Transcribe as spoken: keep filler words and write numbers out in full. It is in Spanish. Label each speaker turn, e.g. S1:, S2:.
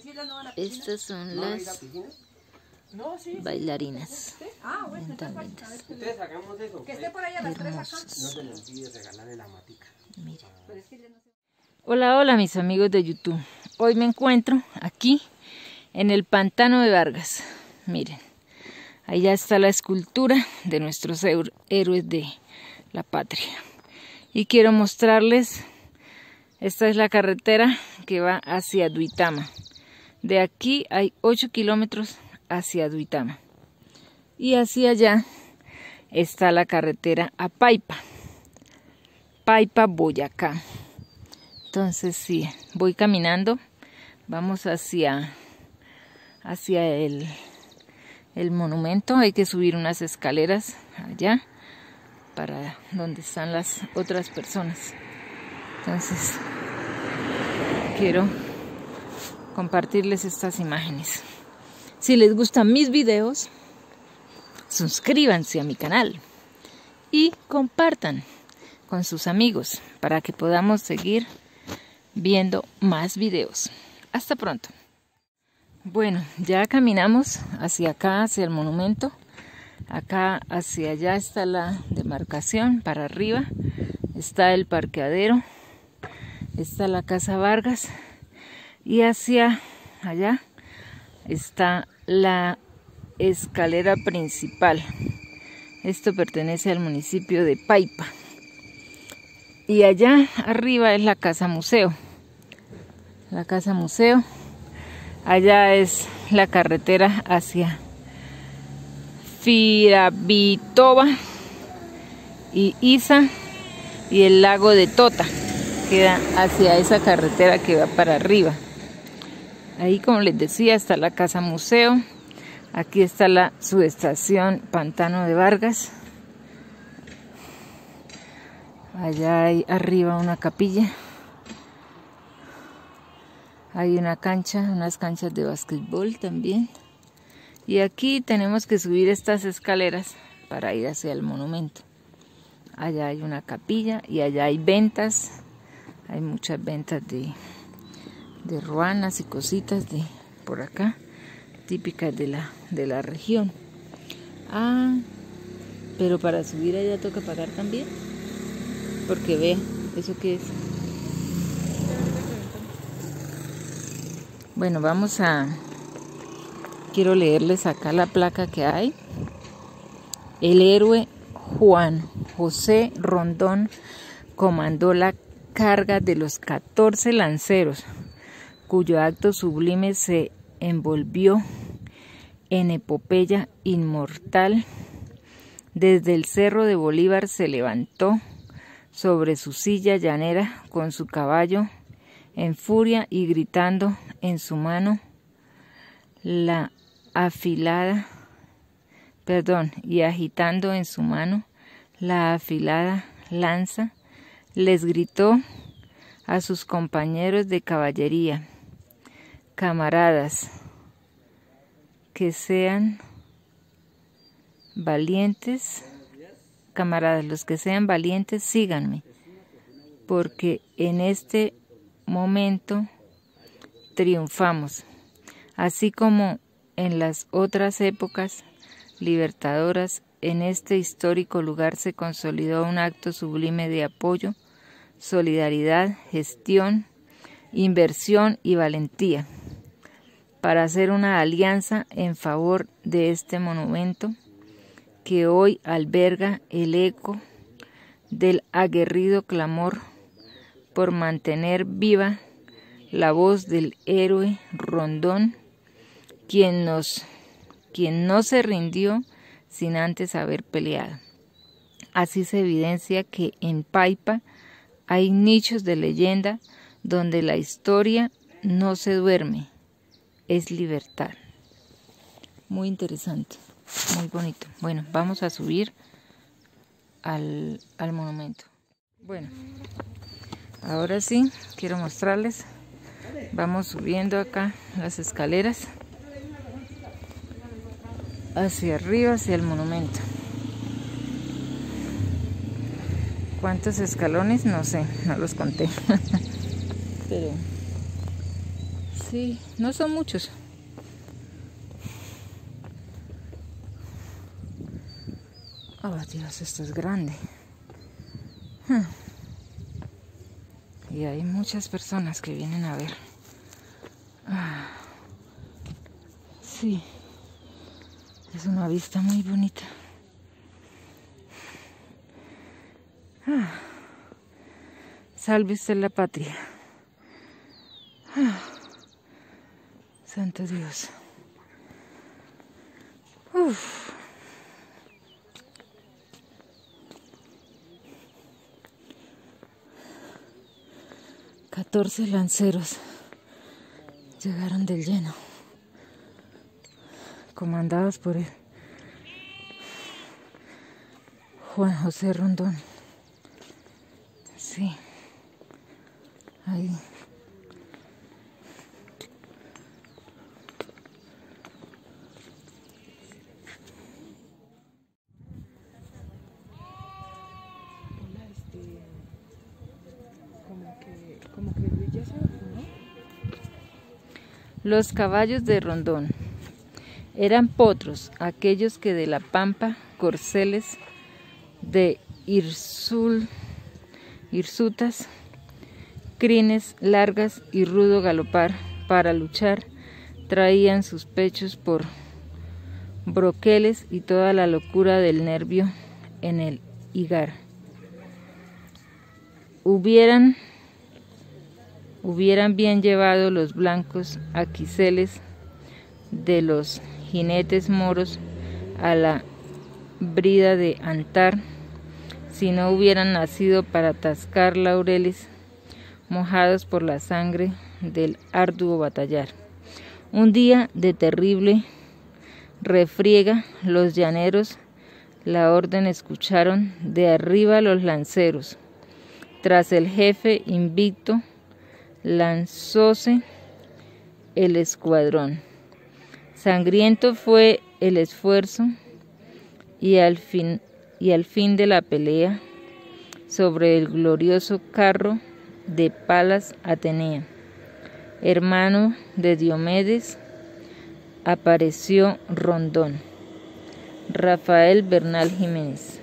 S1: Estas son las bailarinas. Hermosos. Mira. Hola, hola mis amigos de YouTube. Hoy me encuentro aquí en el pantano de Vargas. Miren, allá está la escultura de nuestros héroes de la patria. Y quiero mostrarles, esta es la carretera que va hacia Duitama. De aquí hay ocho kilómetros hacia Duitama. Y hacia allá está la carretera a Paipa. Paipa, Boyacá. Entonces sí, voy caminando. Vamos hacia, hacia el, el monumento. Hay que subir unas escaleras allá para donde están las otras personas. Entonces quiero compartirles estas imágenes. Si les gustan mis videos, suscríbanse a mi canal y compartan con sus amigos para que podamos seguir viendo más videos. Hasta pronto. Bueno, ya caminamos hacia acá, hacia el monumento. Acá hacia allá está la demarcación, para arriba está el parqueadero, está la Casa Vargas y hacia allá está la escalera principal. Esto pertenece al municipio de Paipa. Y allá arriba es la Casa Museo. La Casa Museo. Allá es la carretera hacia Firavitoba y Isa y el lago de Tota. Queda hacia esa carretera que va para arriba. Ahí, como les decía, está la Casa Museo. Aquí está la subestación Pantano de Vargas. Allá hay arriba una capilla. Hay una cancha, unas canchas de básquetbol también. Y aquí tenemos que subir estas escaleras para ir hacia el monumento. Allá hay una capilla y allá hay ventas. Hay muchas ventas de, de ruanas y cositas de por acá, típicas de la, de la región. Ah, pero para subir allá toca pagar también. Porque ve, ¿eso qué es? Bueno, vamos a... Quiero leerles acá la placa que hay. El héroe Juan José Rondón comandó la carga de los catorce lanceros, cuyo acto sublime se envolvió en epopeya inmortal. Desde el Cerro de Bolívar se levantó sobre su silla llanera con su caballo en furia y gritando en su mano la afilada, perdón, y agitando en su mano la afilada lanza, les gritó a sus compañeros de caballería: camaradas, que sean valientes, camaradas, los que sean valientes, síganme, porque en este momento triunfamos, así como en las otras épocas libertadoras. En este histórico lugar se consolidó un acto sublime de apoyo, solidaridad, gestión, inversión y valentía, para hacer una alianza en favor de este monumento que hoy alberga el eco del aguerrido clamor por mantener viva la voz del héroe Rondón, quien, nos, quien no se rindió sin antes haber peleado. Así se evidencia que en Paipa hay nichos de leyenda donde la historia no se duerme, es libertad. Muy interesante, muy bonito. Bueno, vamos a subir al, al monumento. Bueno, ahora sí, quiero mostrarles. Vamos subiendo acá las escaleras hacia arriba, hacia el monumento. ¿Cuántos escalones? No sé, no los conté. Pero Sí, no son muchos. Oh Dios, esto es grande. Hmm. Y hay muchas personas que vienen a ver. Ah. Sí, es una vista muy bonita. Ah. Salve usted la patria. Ah. Santo Dios. Uf. catorce lanceros llegaron del lleno, comandados por el Juan José Rondón. Sí, ahí. Los caballos de Rondón eran potros, aquellos que de la pampa, corceles de Hirsul, hirsutas, crines largas y rudo galopar para luchar, traían sus pechos por broqueles y toda la locura del nervio en el higar. Hubieran Hubieran bien llevado los blancos aquiseles de los jinetes moros a la brida de Antar, si no hubieran nacido para tascar laureles mojados por la sangre del arduo batallar. Un día de terrible refriega, los llaneros la orden escucharon de arriba los lanceros. Tras el jefe invicto, lanzóse el escuadrón. Sangriento fue el esfuerzo y al fin, y al fin de la pelea, sobre el glorioso carro de Palas Atenea, hermano de Diomedes, apareció Rondón. Rafael Bernal Jiménez.